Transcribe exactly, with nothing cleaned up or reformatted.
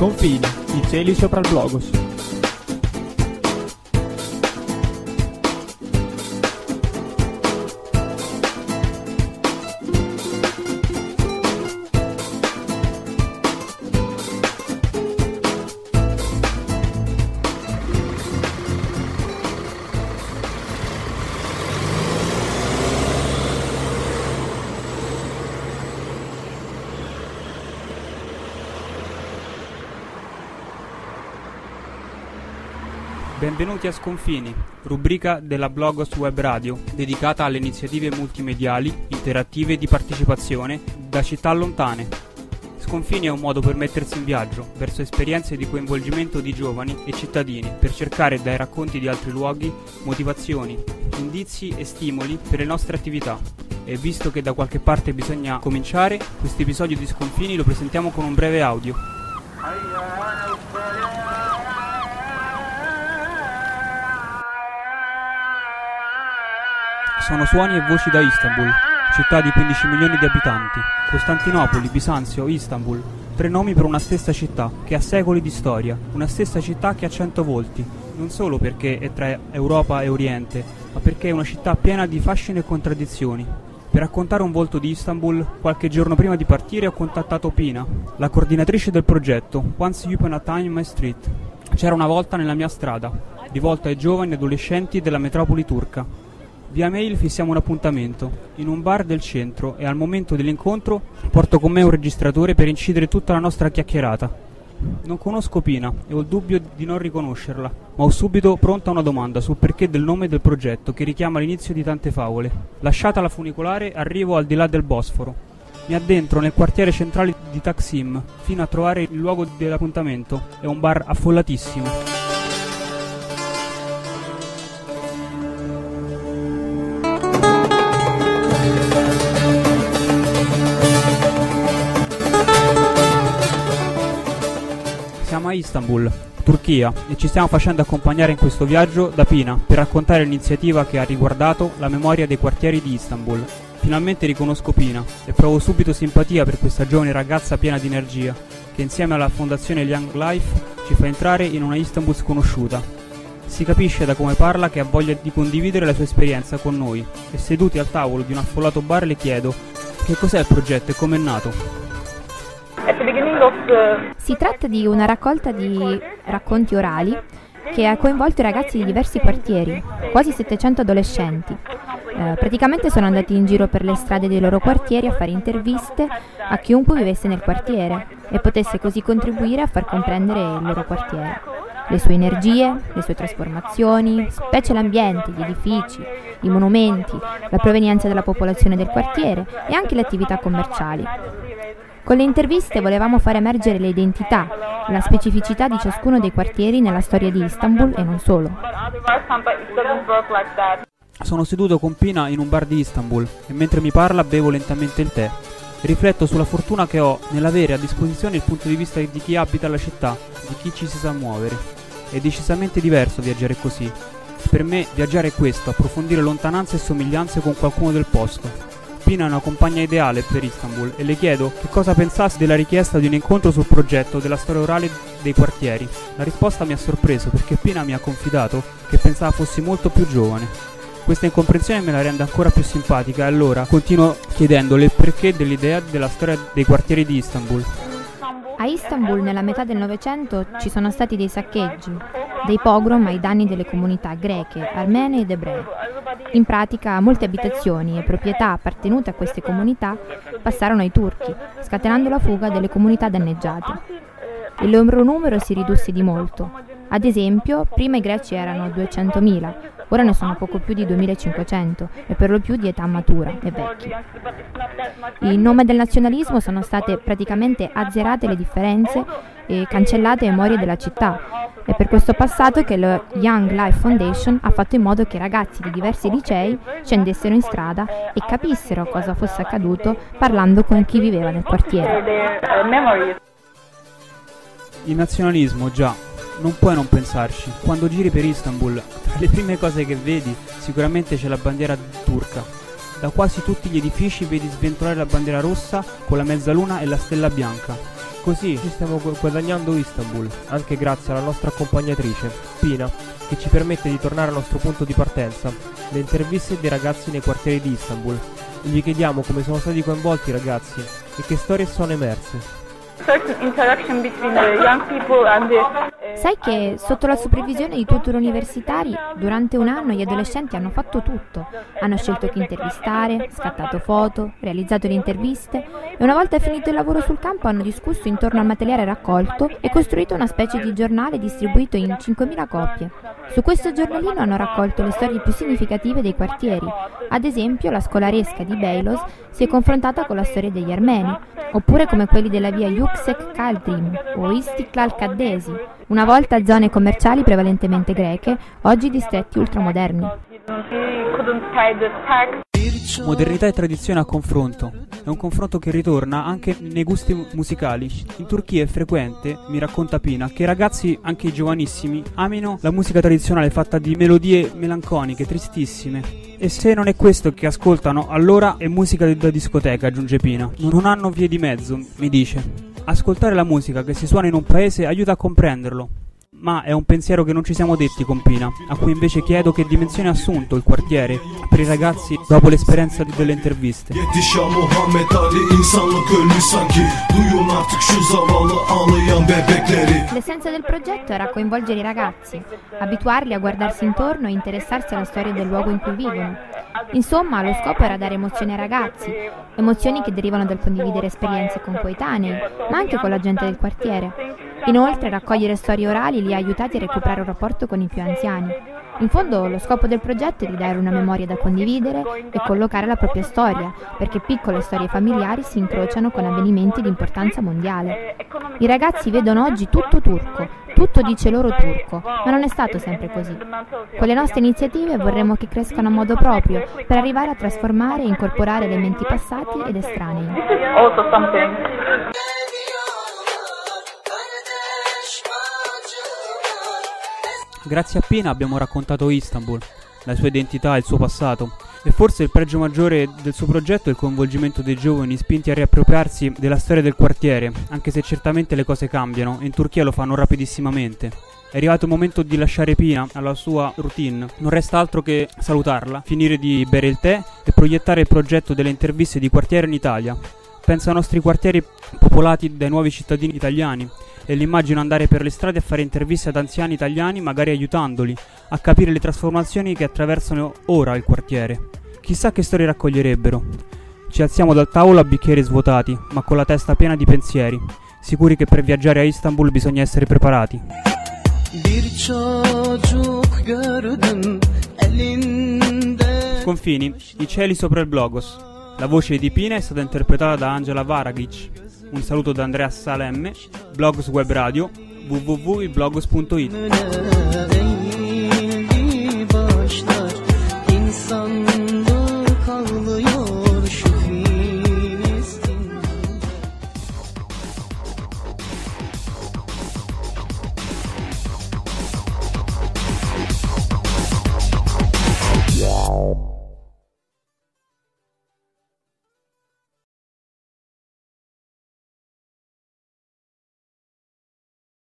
Sconfini, i cieli sopra il Blogos. Benvenuti a Sconfini, rubrica della Blogos Web Radio, dedicata alle iniziative multimediali, interattive e di partecipazione da città lontane. Sconfini è un modo per mettersi in viaggio, verso esperienze di coinvolgimento di giovani e cittadini, per cercare dai racconti di altri luoghi motivazioni, indizi e stimoli per le nostre attività. E visto che da qualche parte bisogna cominciare, questo episodio di Sconfini lo presentiamo con un breve audio. Sono suoni e voci da Istanbul, città di quindici milioni di abitanti. Costantinopoli, Bisanzio, Istanbul, tre nomi per una stessa città che ha secoli di storia, una stessa città che ha cento volti, non solo perché è tra Europa e Oriente, ma perché è una città piena di fascino e contraddizioni. Per raccontare un volto di Istanbul, qualche giorno prima di partire ho contattato Pina, la coordinatrice del progetto Once Upon a Time in My Street. C'era una volta nella mia strada, rivolta ai giovani e adolescenti della metropoli turca. Via mail fissiamo un appuntamento, in un bar del centro, e al momento dell'incontro porto con me un registratore per incidere tutta la nostra chiacchierata. Non conosco Pina e ho il dubbio di non riconoscerla, ma ho subito pronta una domanda sul perché del nome del progetto che richiama l'inizio di tante favole. Lasciata la funicolare, arrivo al di là del Bosforo. Mi addentro nel quartiere centrale di Taksim, fino a trovare il luogo dell'appuntamento. È un bar affollatissimo. Siamo a Istanbul, Turchia, e ci stiamo facendo accompagnare in questo viaggio da Pina per raccontare l'iniziativa che ha riguardato la memoria dei quartieri di Istanbul. Finalmente riconosco Pina e provo subito simpatia per questa giovane ragazza piena di energia che insieme alla fondazione Young Life ci fa entrare in una Istanbul sconosciuta. Si capisce da come parla che ha voglia di condividere la sua esperienza con noi e seduti al tavolo di un affollato bar le chiedo che cos'è il progetto e come è nato. Si tratta di una raccolta di racconti orali che ha coinvolto i ragazzi di diversi quartieri, quasi settecento adolescenti. Eh, praticamente sono andati in giro per le strade dei loro quartieri a fare interviste a chiunque vivesse nel quartiere e potesse così contribuire a far comprendere il loro quartiere, le sue energie, le sue trasformazioni, specie l'ambiente, gli edifici, i monumenti, la provenienza della popolazione del quartiere e anche le attività commerciali. Con le interviste volevamo far emergere le identità, la specificità di ciascuno dei quartieri nella storia di Istanbul e non solo. Sono seduto con Pina in un bar di Istanbul e mentre mi parla bevo lentamente il tè. Rifletto sulla fortuna che ho nell'avere a disposizione il punto di vista di chi abita la città, di chi ci si sa muovere. È decisamente diverso viaggiare così. Per me viaggiare è questo, approfondire lontananze e somiglianze con qualcuno del posto. Pina è una compagna ideale per Istanbul e le chiedo che cosa pensasse della richiesta di un incontro sul progetto della storia orale dei quartieri. La risposta mi ha sorpreso perché Pina mi ha confidato che pensava fossi molto più giovane. Questa incomprensione me la rende ancora più simpatica e allora continuo chiedendole il perché dell'idea della storia dei quartieri di Istanbul. A Istanbul nella metà del Novecento ci sono stati dei saccheggi, dei pogrom ai danni delle comunità greche, armene ed ebree. In pratica molte abitazioni e proprietà appartenute a queste comunità passarono ai turchi, scatenando la fuga delle comunità danneggiate. Il loro numero si ridusse di molto. Ad esempio, prima i greci erano duecentomila, ora ne sono poco più di duemilacinquecento e per lo più di età matura e vecchi. In nome del nazionalismo sono state praticamente azzerate le differenze e cancellate le memorie della città. È per questo passato che la Young Life Foundation ha fatto in modo che i ragazzi di diversi licei scendessero in strada e capissero cosa fosse accaduto parlando con chi viveva nel quartiere. Il nazionalismo, già, non puoi non pensarci. Quando giri per Istanbul, tra le prime cose che vedi sicuramente c'è la bandiera turca. Da quasi tutti gli edifici vedi sventolare la bandiera rossa con la mezzaluna e la stella bianca. Così ci stiamo guadagnando Istanbul, anche grazie alla nostra accompagnatrice, Pina, che ci permette di tornare al nostro punto di partenza, le interviste dei ragazzi nei quartieri di Istanbul. E gli chiediamo come sono stati coinvolti i ragazzi e che storie sono emerse. Sai che sotto la supervisione di tutor universitari, durante un anno gli adolescenti hanno fatto tutto. Hanno scelto chi intervistare, scattato foto, realizzato le interviste e una volta finito il lavoro sul campo hanno discusso intorno al materiale raccolto e costruito una specie di giornale distribuito in cinquemila copie. Su questo giornalino hanno raccolto le storie più significative dei quartieri. Ad esempio, la scolaresca di Beylos si è confrontata con la storia degli armeni, oppure come quelli della via Yüksek Kaldırım o Istiklal Caddesi, una volta zone commerciali prevalentemente greche, oggi distretti ultramoderni. Modernità e tradizione a confronto. È un confronto che ritorna anche nei gusti musicali. In Turchia è frequente, mi racconta Pina, che i ragazzi, anche i giovanissimi, amino la musica tradizionale fatta di melodie melanconiche, tristissime. E se non è questo che ascoltano, allora è musica da discoteca, aggiunge Pina. Non hanno vie di mezzo, mi dice. Ascoltare la musica che si suona in un paese aiuta a comprenderlo. Ma è un pensiero che non ci siamo detti con Pina, a cui invece chiedo che dimensione ha assunto il quartiere per i ragazzi dopo l'esperienza delle interviste. L'essenza del progetto era coinvolgere i ragazzi, abituarli a guardarsi intorno e interessarsi alla storia del luogo in cui vivono. Insomma, lo scopo era dare emozioni ai ragazzi, emozioni che derivano dal condividere esperienze con coetanei, ma anche con la gente del quartiere. Inoltre, raccogliere storie orali li ha aiutati a recuperare un rapporto con i più anziani. In fondo, lo scopo del progetto è di dare una memoria da condividere e collocare la propria storia, perché piccole storie familiari si incrociano con avvenimenti di importanza mondiale. I ragazzi vedono oggi tutto turco, tutto dice loro turco, ma non è stato sempre così. Con le nostre iniziative vorremmo che crescano a modo proprio, per arrivare a trasformare e incorporare elementi passati ed estranei. Grazie a Pina abbiamo raccontato Istanbul, la sua identità e il suo passato. E forse il pregio maggiore del suo progetto è il coinvolgimento dei giovani spinti a riappropriarsi della storia del quartiere, anche se certamente le cose cambiano e in Turchia lo fanno rapidissimamente. È arrivato il momento di lasciare Pina alla sua routine, non resta altro che salutarla, finire di bere il tè e proiettare il progetto delle interviste di quartiere in Italia. Penso ai nostri quartieri popolati dai nuovi cittadini italiani e li immagino andare per le strade a fare interviste ad anziani italiani, magari aiutandoli a capire le trasformazioni che attraversano ora il quartiere. Chissà che storie raccoglierebbero. Ci alziamo dal tavolo a bicchieri svuotati, ma con la testa piena di pensieri, sicuri che per viaggiare a Istanbul bisogna essere preparati. Sconfini, i cieli sopra il Blogos. La voce di Pina è stata interpretata da Angela Varagic. Un saluto da Andrea Salemme, Blogos Web Radio, w w w punto i blogos punto i t.